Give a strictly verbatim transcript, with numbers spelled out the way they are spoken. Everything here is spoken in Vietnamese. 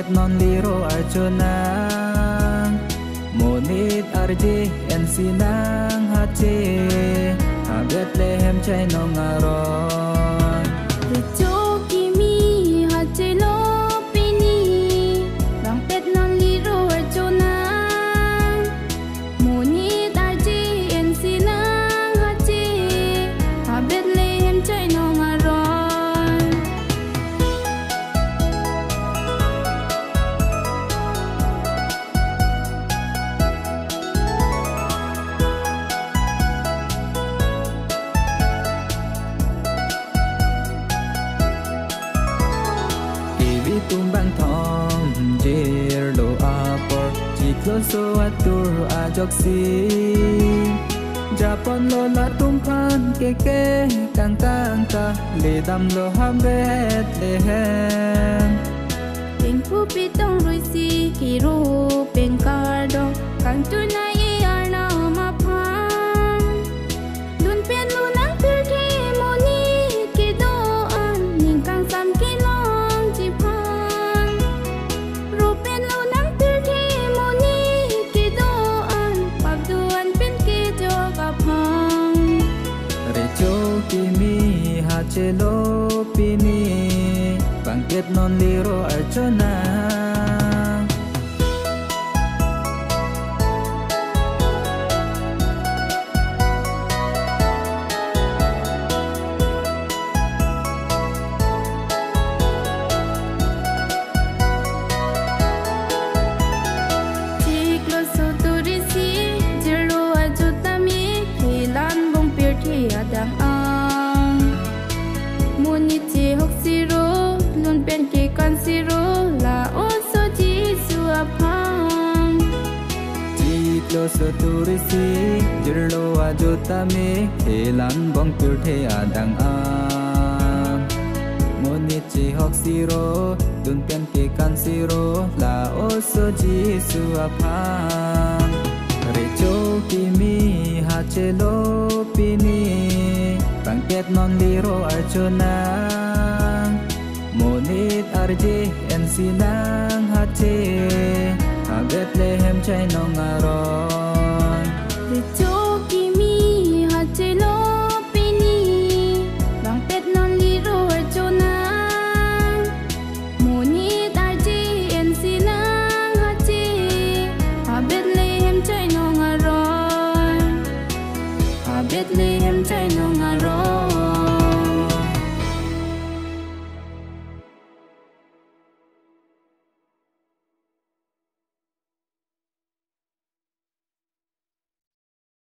bangket non liro arjuna monit arji en sinang hace ha Bethlehem chai nong aron Rejo kimi hace lo pini bangket non liro arjuna monit arji en sinang hace ha Bethlehem chai nong aron tumbang thong jer lo apor chiklo so atur ajoksi Japon lo la tumpan ke ke kang kang ka le dam lo ham Bethlehem Pengpu pitong ruisi kiro pengkardo kang tunai arna mapang Dun pen lunang pilki moni kidoan ning kang sam kilong jipan Rupen lunang pilki moni kidoan pagduan pen kido kapang Rejo kimi hace lo pini bangket non liro arjuna Ciklo soturisi jelo ajutami hilan bong pirthi adang ang Muniti hoksiro lun pen ke kansiro la oso jisu apang Ciklo soturisi jirlo ajutami helan bong pirthe adang ang Monichi hoksiro dun pen ke kansiro la oso jisu apang Rejo kimi hace lo pini bangket non liro arjuna monit arji en sinang hace ha Bethlehem chai nong aron